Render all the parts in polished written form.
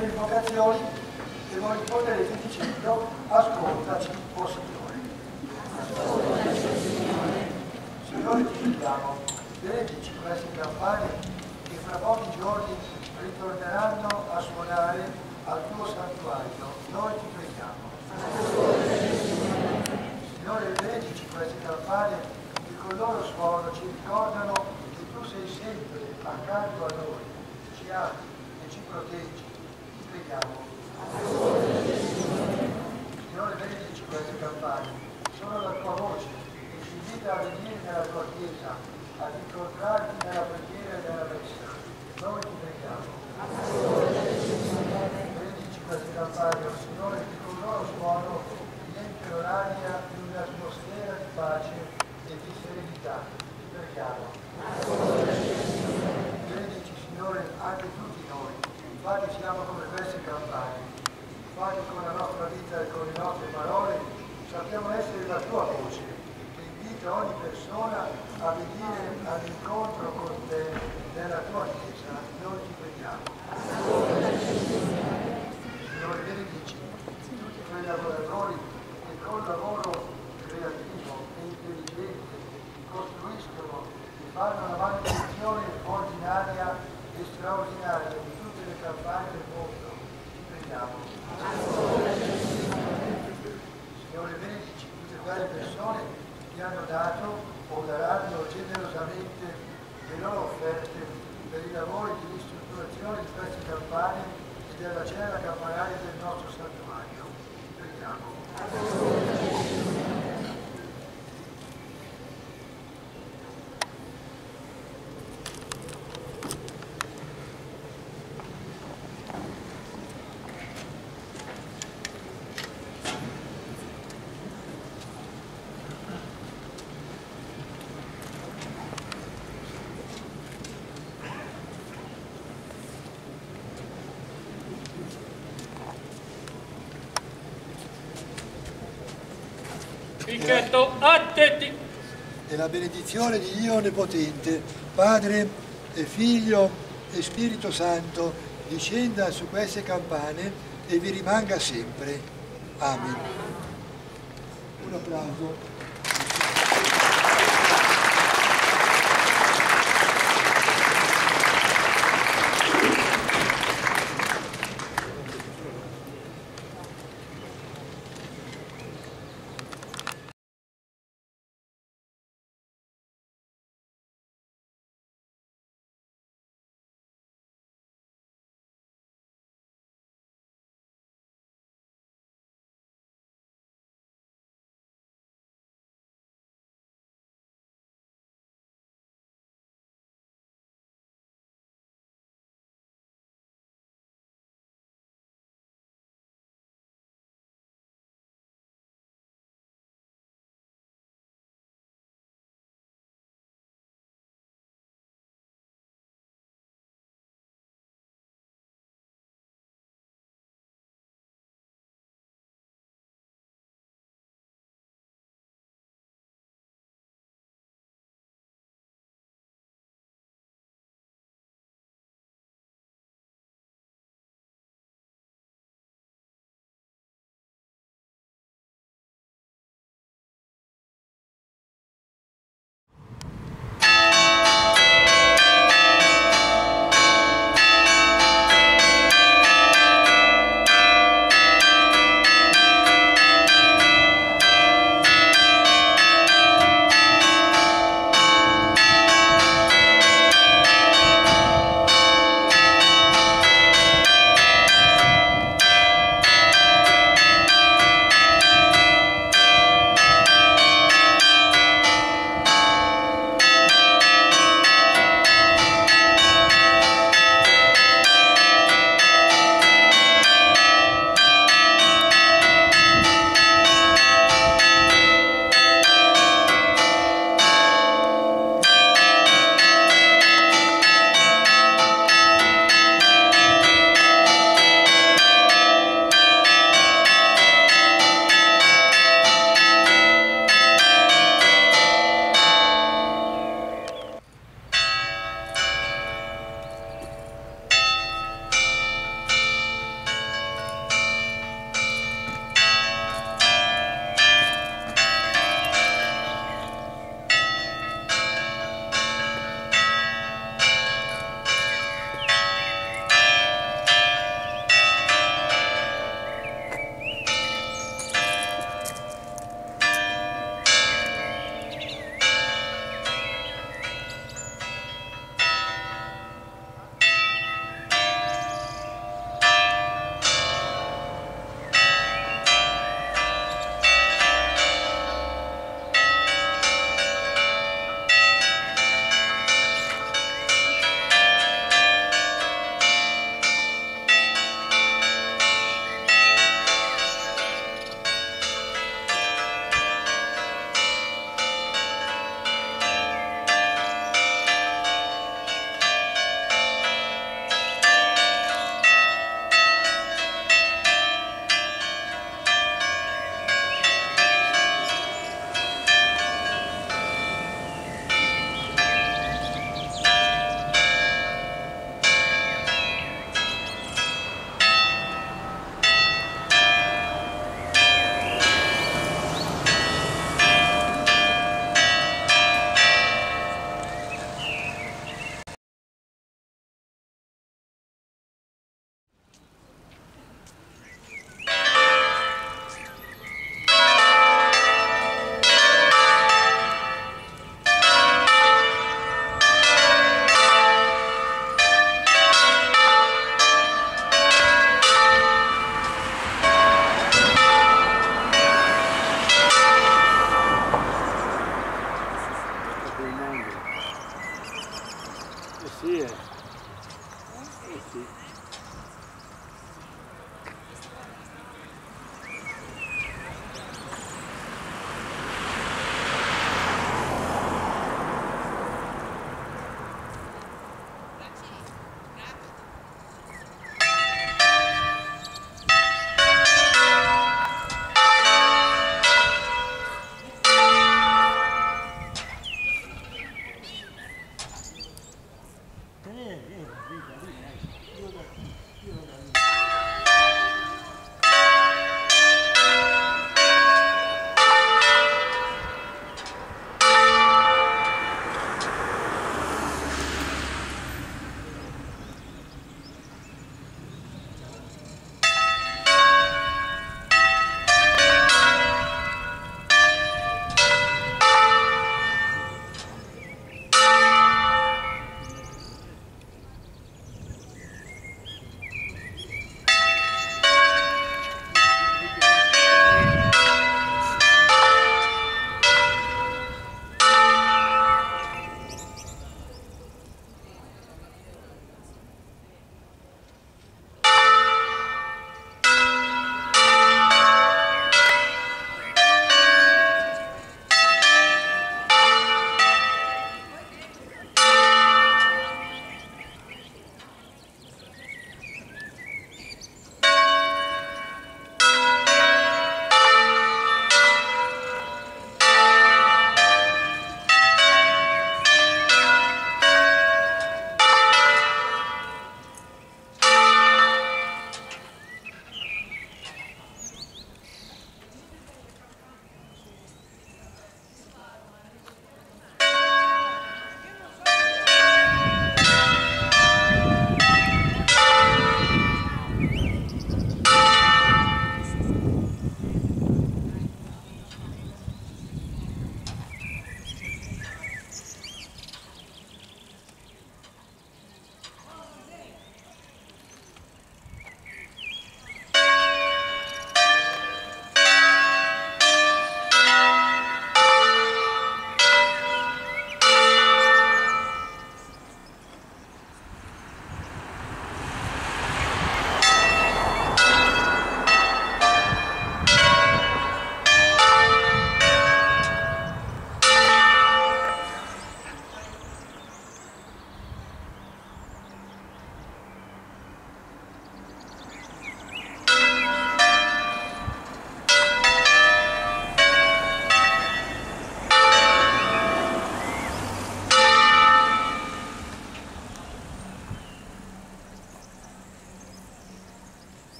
delle invocazioni e voi ricorderete dicendo ascoltaci, o Signore. Signore, ti chiediamo, benedici queste campane che fra pochi giorni ritorneranno a suonare al tuo santuario. Noi ti preghiamo. Signore, benedici queste campane che con il loro suono ci ricordano che tu sei sempre accanto a noi, ci ami e ci proteggi. Ti preghiamo. Signore, benedici queste campane, sono la tua voce che ci invita a venire nella tua chiesa, ad incontrarti nella preghiera e nella messa. Noi ti preghiamo. Benedici queste campane, oh Signore, che con il loro suono riempiono l'aria di un'atmosfera di pace e di serenità. Ti preghiamo. Benedici, Signore, anche tutti noi, infatti siamo come queste campane. Infatti con la nostra vita e con le nostre parole sappiamo essere la tua voce che invita ogni persona a venire all'incontro con te nella tua chiesa. Noi ti preghiamo. Signore, benedici tutti quei lavoratori che col lavoro creativo e intelligente costruiscono e fanno la manutenzione ordinaria e straordinaria di tutte le campane del mondo. Ti preghiamo. Signore, benedici tutte quelle persone che hanno dato o daranno generosamente le loro offerte per i lavori di ristrutturazione di queste campane e della cella campanaria del nostro santuario. Ti preghiamo. E la benedizione di Dio Onnipotente, Padre e Figlio e Spirito Santo, discenda su queste campane e vi rimanga sempre. Amen. Un applauso.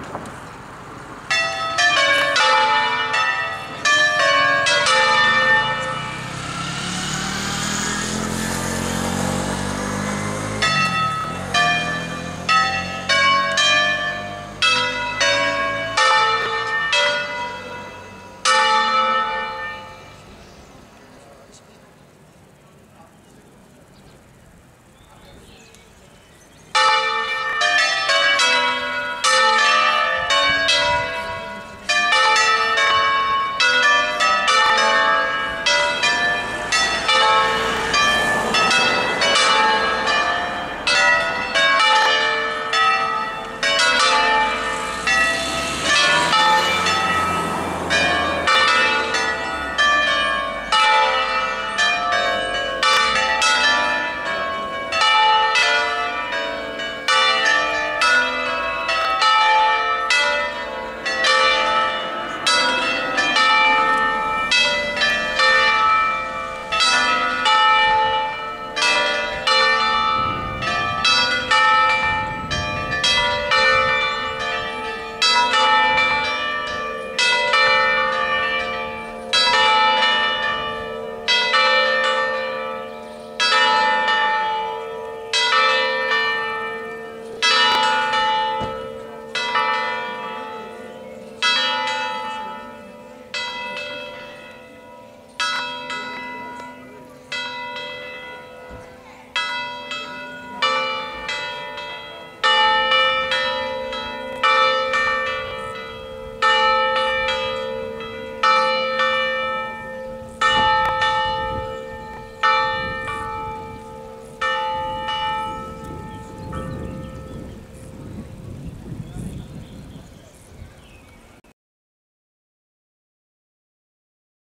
Dio.